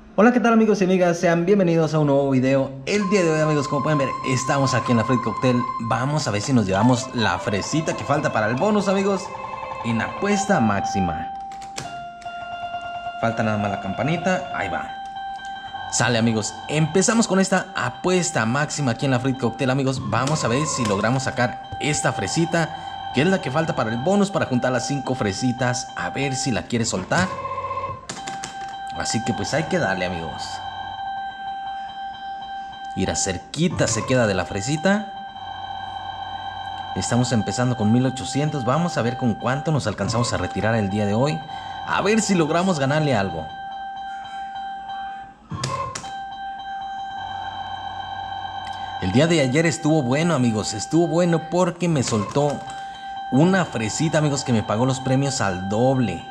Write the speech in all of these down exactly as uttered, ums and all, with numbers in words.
Hola, ¿qué tal amigos y amigas? Sean bienvenidos a un nuevo video. El día de hoy, amigos, como pueden ver, estamos aquí en la Fruit Cocktail. Vamos a ver si nos llevamos la fresita que falta para el bonus, amigos, en apuesta máxima. Falta nada más la campanita, ahí va. Sale, amigos, empezamos con esta apuesta máxima aquí en la Fruit Cocktail, amigos. Vamos a ver si logramos sacar esta fresita, que es la que falta para el bonus, para juntar las cinco fresitas. A ver si la quiere soltar. Así que pues hay que darle, amigos. Ir a cerquita se queda de la fresita. Estamos empezando con mil ochocientos. Vamos a ver con cuánto nos alcanzamos a retirar el día de hoy. A ver si logramos ganarle algo. El día de ayer estuvo bueno, amigos. Estuvo bueno porque me soltó una fresita, amigos, que me pagó los premios al doble.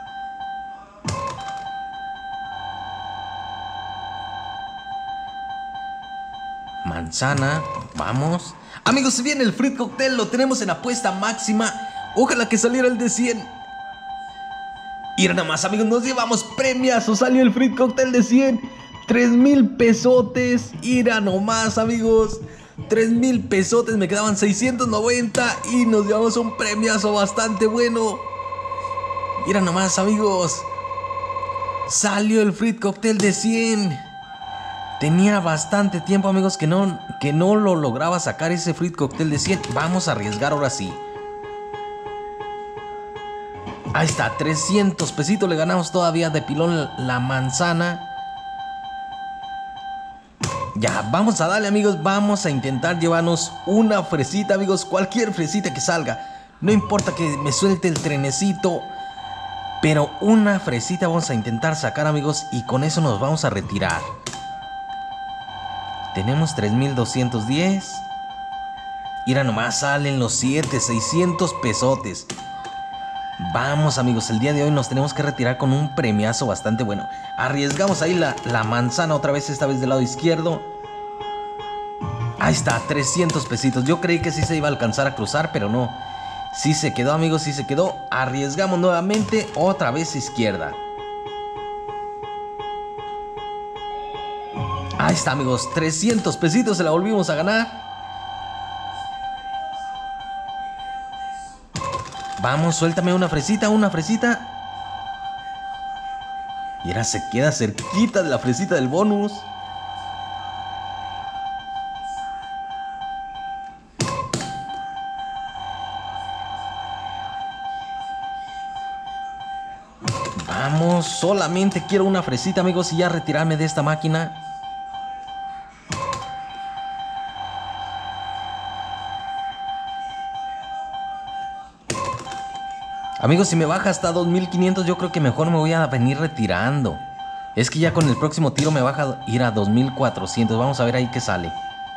Manzana, vamos. Amigos, se viene el Fruit Cocktail, lo tenemos en apuesta máxima. Ojalá que saliera el de cien. Y nada más, amigos, nos llevamos premiazo. Salió el Fruit Cocktail de cien. tres mil pesotes. Ira nomás, amigos. tres mil pesotes, me quedaban seiscientos noventa. Y nos llevamos un premiazo bastante bueno. Ira nomás, amigos. Salió el Fruit Cocktail de cien. Tenía bastante tiempo, amigos, que no, que no lo lograba sacar ese Fruit Cocktail de cien. Vamos a arriesgar ahora sí. Ahí está, trescientos pesitos le ganamos todavía de pilón la manzana. Ya, vamos a darle, amigos. Vamos a intentar llevarnos una fresita, amigos. Cualquier fresita que salga. No importa que me suelte el trenecito, pero una fresita vamos a intentar sacar, amigos. Y con eso nos vamos a retirar. Tenemos tres mil doscientos diez. Mira nomás, salen los siete, seiscientos pesotes. Vamos, amigos, el día de hoy nos tenemos que retirar con un premiazo bastante bueno. Arriesgamos ahí la, la manzana otra vez, esta vez del lado izquierdo. Ahí está, trescientos pesitos. Yo creí que sí se iba a alcanzar a cruzar, pero no. Sí se quedó, amigos, sí se quedó. Arriesgamos nuevamente, otra vez izquierda. Ahí está, amigos, trescientos pesitos se la volvimos a ganar. Vamos, suéltame una fresita, una fresita. Y ahora se queda cerquita de la fresita del bonus. Vamos, solamente quiero una fresita, amigos, y ya retirarme de esta máquina. Amigos, si me baja hasta dos mil quinientos, yo creo que mejor me voy a venir retirando. Es que ya con el próximo tiro me baja a ir a dos mil cuatrocientos. Vamos a ver ahí qué sale.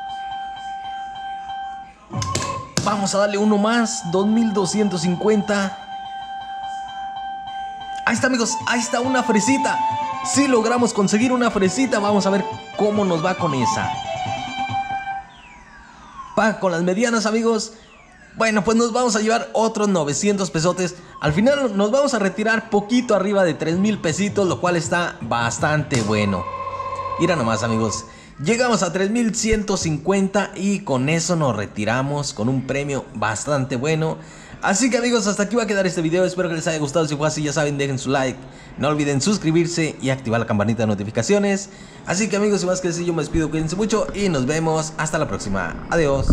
Vamos a darle uno más. dos mil doscientos cincuenta. Ahí está, amigos. Ahí está una fresita. Si logramos conseguir una fresita, vamos a ver cómo nos va con esa. Va con las medianas, amigos. Bueno, pues nos vamos a llevar otros novecientos pesotes. Al final nos vamos a retirar poquito arriba de tres mil pesitos, lo cual está bastante bueno. Mira nomás, amigos. Llegamos a tres mil ciento cincuenta y con eso nos retiramos con un premio bastante bueno. Así que, amigos, hasta aquí va a quedar este video. Espero que les haya gustado. Si fue así, ya saben, dejen su like. No olviden suscribirse y activar la campanita de notificaciones. Así que, amigos, sin más que decir, yo me despido. Cuídense mucho y nos vemos hasta la próxima. Adiós.